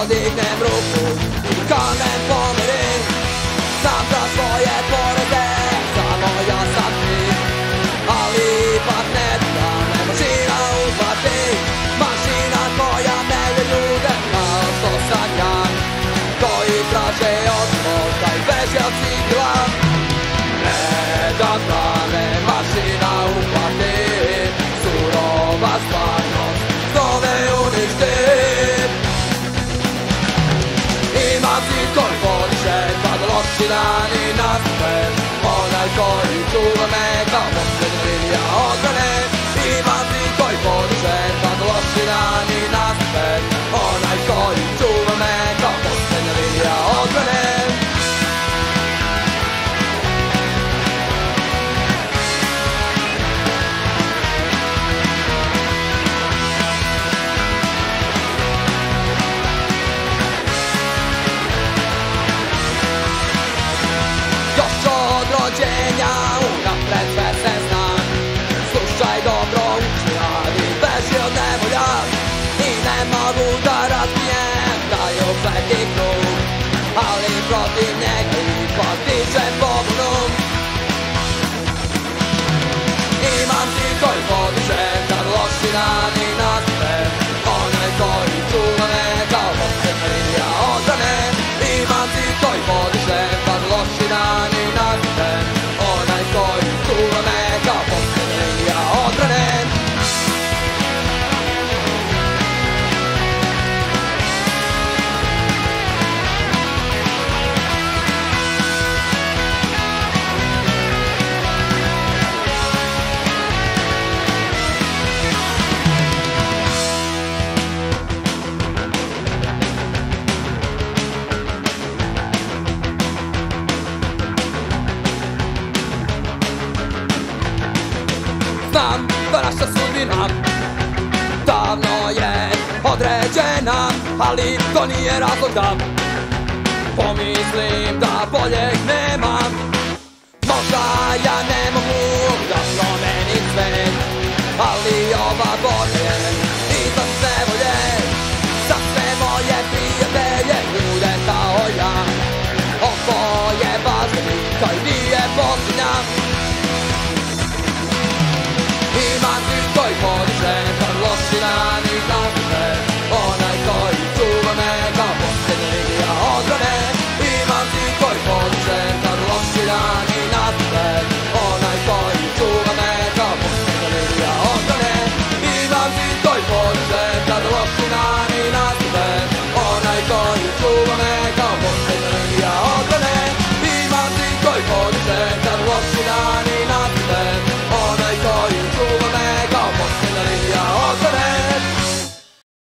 podignem ruku i kamen pomerim. Znam za svoje porode, samo ja sam ti, ali ipak ne da me mašina uhvati. Mašina koja melje ljude kao što sam ja, koji traže od života i beže od civila. Ne da me mašina uhvati, surova stvarnost zove uništi. Imam zid koji podiše kad loši dani nastupe, onaj koji čuva me kao posljednja linija odbrane. Imam zid koji podiše kad loši dani nastupe, onaj koji čuva me kao posljednja linija odbrane. Unapred sve se zna, slušaj dobro, uči, radi, beži od nevolja. I ne mogu da razbijem taj opleti krug, ali protiv njega ipak dižem pobunu. Imam zid koji podiže kad loši dani nastupe, onaj koji čuva me kao posljednja linija odbrane. Imam zid koji podiže kad loši dani nastupe, onaj koji čuva me kao posljednja linija odbrane. Znam da naša sudbina davno je određena, ali to nije razlog da pomislim da boljeg nema. Možda ja ne mogu da promenim svet,